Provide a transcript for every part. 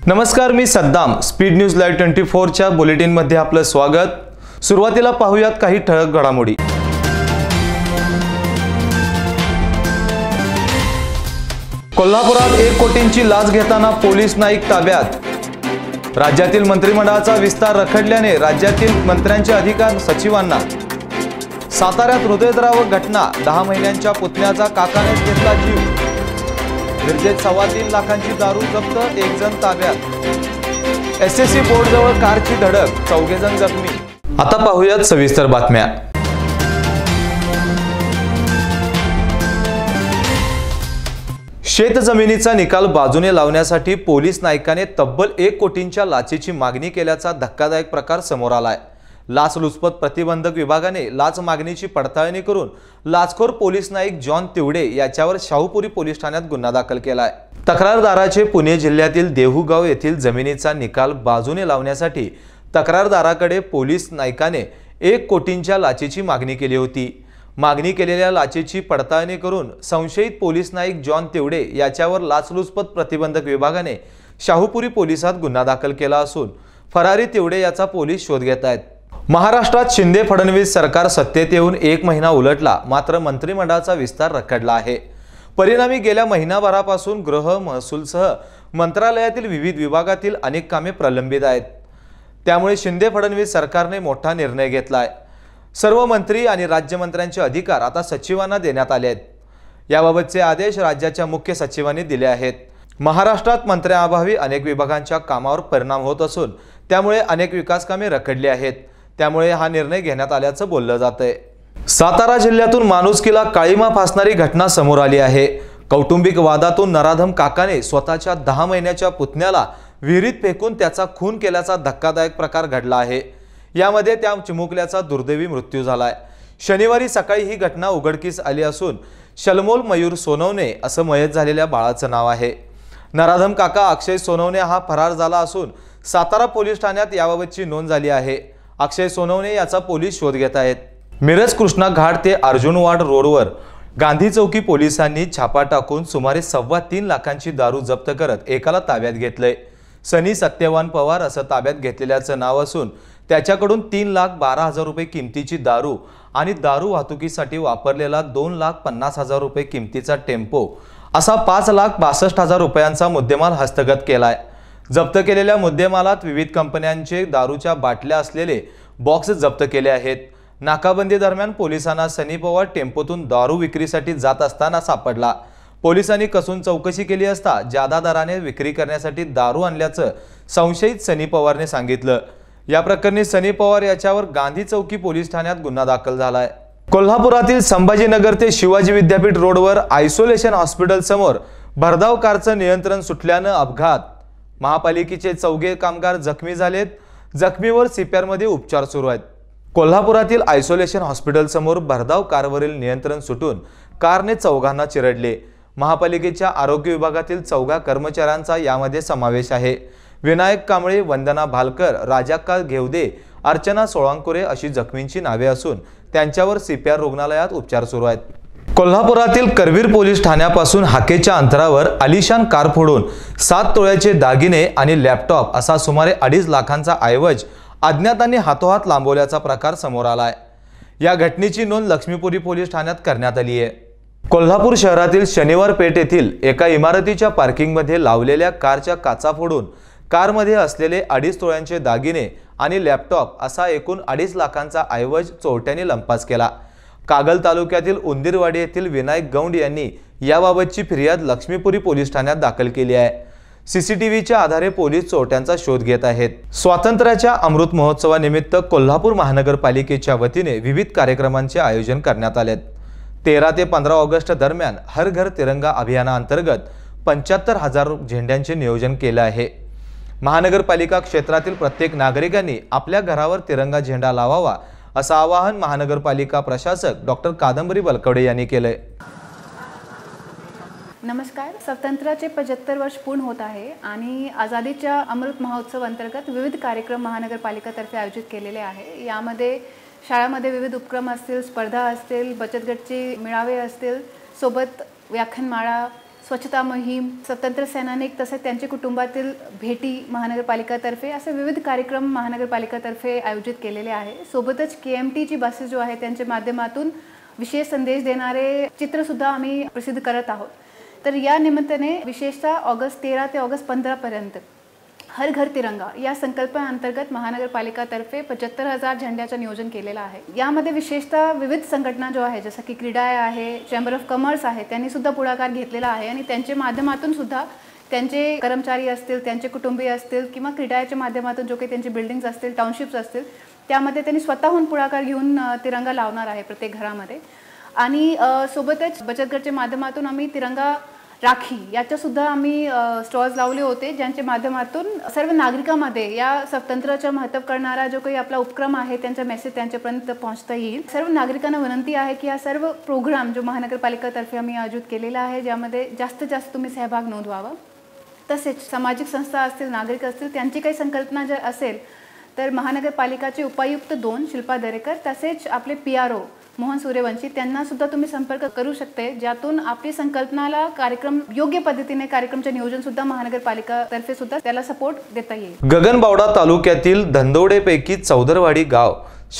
नमस्कार, मी Saddam. Speed news live 24 च्या बुलेटिन मध्ये आपलं स्वागत. सुरुवातीला पाहूयात काही ठळक घडामोडी. कोल्हापुरात 1 कोटींची लाच घेताना पोलीस नाईक ताब्यात. राज्यातील मंत्रिमंडळाचा विस्तार रखडल्याने राज्यातील मंत्र्यांचे अधिकार सचिवांना. साताऱ्यात हृदयद्रावक घटना, 10 महिन्यांच्या पुतण्याचा काकानेच घेतला जीव. मिरजेत 3.25 लाखांची दारू जप्त, 1 जण ताब्यात. एसएससी बोर्डजवळ कारची धडक, 4 जण जखमी. आता पाहूयात सविस्तर बातम्या. शेतजमिनीचा निकाल बाजूने लावण्यासाठी पोलीस नायकाने तब्बल 1 कोटींच्या लाचेची मागणी केल्याचा धक्कादायक प्रकार समोर आलाय. लाचलुचपत प्रतिबंधक विभागाने लाच मागणीची पडताळणी करून लाचखोर पोलीस नाईक जॉन तिवडे याच्यावर शाहूपुरी पोलीस ठाण्यात गुन्हा दाखल केलाय. तक्रारदाराचे पुणे जिल्ह्यातील देहूगाव येथील जमिनीचा निकाल बाजूने लावण्यासाठी तक्रारदाराकडे पोलीस नायकाने 1 कोटींच्या लाचेची मागणी केली होती. मागणी केलेल्या लाचेची पडताळणी करून संशयित पोलीस नाईक जॉन तिवडे याच्यावर लाचलुचपत प्रतिबंधक विभागाने शाहूपुरी पोलिसात गुन्हा दाखल केला असून फरारी तिवडे याचा पोलीस शोध घेत आहेत. महाराष्ट्रात शिंदे फडणवीस सरकार सत्तेत येऊन 1 महिना उलटला, मात्र मंत्रिमंडळाचा विस्तार रखडला आहे. परिणामी गेल्या महिनाभरापासून गृह महसूलसह मंत्रालयातील विविध विभागातील अनेक कामे प्रलंबित आहेत. त्यामुळे शिंदे फडणवीस सरकारने मोठा निर्णय घेतलाय. सर्व मंत्री आणि राज्यमंत्र्यांचे अधिकार आता सचिवांना देण्यात आले आहेत. याबाबतचे आदेश राज्याच्या मुख्य सचिवांनी दिले आहेत. महाराष्ट्रात मंत्र्यांअभावी अनेक विभागांच्या कामावर परिणाम होत असून त्यामुळे अनेक विकास कामे रखडली आहेत. त्यामुळे हा निर्णय घेण्यात आल्याचं बोललं जातंय. सातारा जिल्ह्यातून माणुसकीला काळीमा फासणारी घटना समोर आली आहे. कौटुंबिक वादातून नराधम काकाने स्वतःच्या 10 महिन्याच्या पुतण्याला विहिरीत फेकून त्याचा खून केल्याचा धक्कादायक प्रकार घडला आहे. यामध्ये त्या चिमुकल्याचा दुर्दैवी मृत्यू झालाय. शनिवारी सकाळी ही घटना उघडकीस आली असून शलमोल मयूर सोनवणे असं मयत झालेल्या बाळाचं नाव आहे. नराधम काका अक्षय सोनवणे हा फरार झाला असून सातारा पोलीस ठाण्यात याबाबतची नोंद झाली आहे. अक्षय सोनवणे याचा पोलीस शोध घेत आहेत. मिरज कृष्णा घाट ते अर्जुनवाड रोडवर गांधी चौकी पोलिसांनी छापा टाकून सुमारे 3.25 लाखांची दारू जप्त करत एकाला ताब्यात घेतलंय. सनी सत्यवान पवार असं ताब्यात घेतलेल्याचं नाव असून त्याच्याकडून 3,12,000 रुपये किमतीची दारू आणि दारू वाहतुकीसाठी वापरलेला 2,50,000 रुपये किमतीचा टेम्पो असा 5,62,000 रुपयांचा मुद्देमाल हस्तगत केलाय. जप्त केलेल्या मुद्देमालात विविध कंपन्यांचे दारूच्या बाटल्या असलेले बॉक्स जप्त केले आहेत. नाकाबंदी दरम्यान पोलिसांना सनी पवार टेम्पोतून दारू विक्रीसाठी जात असताना सापडला. पोलिसांनी कसून चौकशी केली असता जादा दराने विक्री करण्यासाठी दारू आणल्याचं संशयित सनी पवारने सांगितलं. या प्रकरणी सनी पवार याच्यावर गांधी चौकी पोलीस ठाण्यात गुन्हा दाखल झालाय. कोल्हापुरातील संभाजीनगर ते शिवाजी विद्यापीठ रोडवर आयसोलेशन हॉस्पिटल समोर भरधाव कारचं नियंत्रण सुटल्यानं अपघात. महापालिकेचे 4 कामगार जखमी झालेत. जखमीवर सीपीआर मध्ये उपचार सुरू आहेत. कोल्हापुरातील आयसोलेशन हॉस्पिटल समोर भरधाव कारवरील नियंत्रण सुटून कारने 4घांना चिरडले. महापालिकेच्या आरोग्य विभागातील 4 कर्मचाऱ्यांचा यामध्ये समावेश आहे. विनायक कांबळे, वंदना भालकर, राजाक्का घेवदे, अर्चना सोळंकुरे अशी जखमींची नावे असून त्यांच्यावर सीपीआर रुग्णालयात उपचार सुरू आहेत. कोल्हापुरातील करवीर पोलीस ठाण्यापासून हाकेच्या अंतरावर आलिशान कार फोडून 7 तोळ्याचे दागिने आणि लॅपटॉप असा सुमारे 2.5 लाखांचा ऐवज अज्ञातांनी हातोहात लांबवल्याचा प्रकार समोर आलाय. या घटनेची नोंद लक्ष्मीपुरी पोलीस ठाण्यात करण्यात आली आहे. कोल्हापूर शहरातील शनिवार पेठ येथील एका इमारतीच्या पार्किंगमध्ये लावलेल्या कारच्या काचा फोडून कारमध्ये असलेले 2.5 तोळ्यांचे दागिने आणि लॅपटॉप असा एकूण 2.5 लाखांचा ऐवज चोरट्यांनी लंपास केला. कागल तालुक्यातील उंदीरवाडी येथील विनायक गौंड यांनी याबाबतची फिर्याद लक्ष्मीपुरी पोलीस ठाण्यात दाखल केली आहे. सीसीटीव्हीच्या आधारे पोलीस चोरट्यांचा शोध घेत आहेत. स्वातंत्र्याच्या अमृत महोत्सवानिमित्त कोल्हापूर महानगरपालिकेच्या वतीने विविध कार्यक्रमांचे आयोजन करण्यात आले. 13 ते 15 ऑगस्ट दरम्यान हर घर तिरंगा अभियानाअंतर्गत 75,000 झेंड्यांचे नियोजन केले आहे. महानगरपालिका क्षेत्रातील प्रत्येक नागरिकांनी आपल्या घरावर तिरंगा झेंडा लावावा असं आवाहन महानगरपालिका प्रशासक डॉक्टर कादंबरी बलकवडे यांनी केले. नमस्कार. स्वातंत्र्याचे 75 वर्ष पूर्ण होत आहे आणि आझादीच्या अमृत महोत्सव अंतर्गत विविध कार्यक्रम महानगरपालिकातर्फे आयोजित केलेले आहे. यामध्ये शाळांमध्ये विविध उपक्रम असतील, स्पर्धा असतील, बचत गटचे मेळावे असतील, सोबत व्याख्यानमाळा, स्वच्छता मोहीम, स्वतंत्र सैनिक तसेच त्यांच्या कुटुंबातील भेटी महानगरपालिकातर्फे असे विविध कार्यक्रम महानगरपालिकातर्फे आयोजित केलेले आहे। सोबतच KMTची बसेस जो आहे त्यांच्या माध्यमातून विशेष संदेश देणारे चित्रसुद्धा आम्ही प्रसिद्ध करत आहोत। तर या निमित्ताने विशेषतः ऑगस्ट 13 ते ऑगस्ट 15 पर्यंत हर घर तिरंगा या संकल्पाअंतर्गत महानगरपालिकातर्फे 75,000 झेंड्याचं नियोजन केलेलं आहे। यामध्ये विशेषतः विविध संघटना जो आहे जसं की क्रीडा आहे, चेंबर ऑफ कॉमर्स आहे, त्यांनी सुद्धा पुढाकार घेतलेला आहे आणि त्यांच्या माध्यमातून सुद्धा त्यांचे कर्मचारी असतील, त्यांचे कुटुंबीय असतील किंवा क्रीडाच्या माध्यमातून जो काही त्यांचे बिल्डिंग्स असतील, टाउनशिप्स असतील, त्यामध्ये त्यांनी स्वतःहून पुढाकार घेऊन तिरंगा लावणार आहे प्रत्येक घरामध्ये। आणि सोबतच बचत गटाच्या माध्यमातून आम्ही तिरंगा राखी याच्या सुद्धा आम्ही स्टॉल्स लावले होते, ज्यांच्या माध्यमातून सर्व नागरिकांमध्ये या स्वातंत्र्याचं महत्त्व करणारा जो काही आपला उपक्रम आहे त्यांचा मेसेज त्यांच्यापर्यंत पोहोचता येईल। सर्व नागरिकांना विनंती आहे की हा सर्व प्रोग्राम जो महानगरपालिकातर्फे आम्ही आयोजित केलेला आहे ज्यामध्ये जास्तीत जास्त तुम्ही सहभाग नोंदवावा। तसेच सामाजिक संस्था असतील, नागरिक असतील, त्यांची काही संकल्पना जर असेल तर महानगरपालिकाचे उपायुक्त 2 शिल्पा दरेकर तसेच आपले PRO मोहन सूर्यवंशी त्यांना सुद्धा तुम्ही संपर्क करू शकते, ज्यातून आपली संकल्पनाला कार्यक्रम योग्य पद्धतीने कार्यक्रमचे नियोजन सुद्धा महानगरपालिकातर्फे सुद्धा त्याला सपोर्ट देता येईल। गगनबावडा तालुक्यातील धंदोडेपैकी चौदरवाडी गाव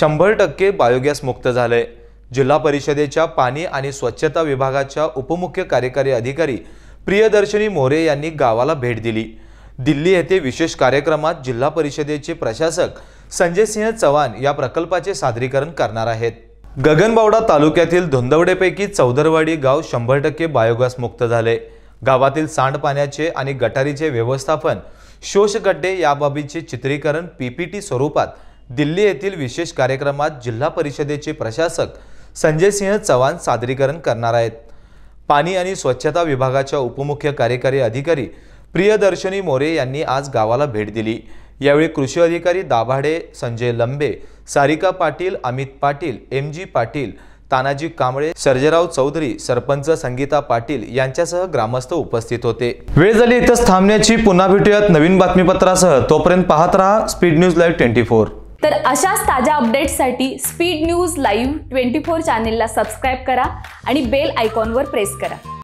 100% बायोगॅस मुक्त झाले। जिल्हा परिषदेच्या पाणी आणि स्वच्छता विभागाच्या उपमुख्य कार्यकारी अधिकारी प्रियदर्शनी मोरे यांनी गावाला भेट दिली। दिल्ली येथे विशेष कार्यक्रमात जिल्हा परिषदेचे प्रशासक संजय सिंह चव्हाण या प्रकल्पाचे सादरीकरण करणार आहेत। गगनबावडा तालुक्यातील धुंदवडेपैकी चौदरवाडी गाव 100% बायोगॅस मुक्त झाले। गावातील सांडपाण्याचे आणि गटारीचे व्यवस्थापन, शोषखड्डे याबाबतचे चित्रीकरण PPT स्वरूपात दिल्ली येथील विशेष कार्यक्रमात जिल्हा परिषदेचे प्रशासक संजय सिंह चव्हाण सादरीकरण करणार आहेत। पाणी आणि स्वच्छता विभागाच्या उपमुख्य कार्यकारी अधिकारी प्रियदर्शनी मोरे यांनी आज गावाला भेट दिली। यावेळी कृषी अधिकारी दाभाडे, संजय लंबे, सारिका पाटील, अमित पाटील, MG पाटील, तानाजी कांबळे, सर्जेराव चौधरी, सरपंच संगीता पाटील यांच्यासह ग्रामस्थ उपस्थित होते। वेळ झाली इथंच थांबण्याची, पुन्हा भेटूयात नवीन बातमीपत्रासह। तोपर्यंत पाहत रहा स्पीड न्यूज लाईव्ह 24। तर अशाच ताज्या अपडेट्ससाठी स्पीड न्यूज लाईव्ह 24 चॅनेलला सबस्क्राईब करा आणि बेल आयकॉनवर प्रेस करा।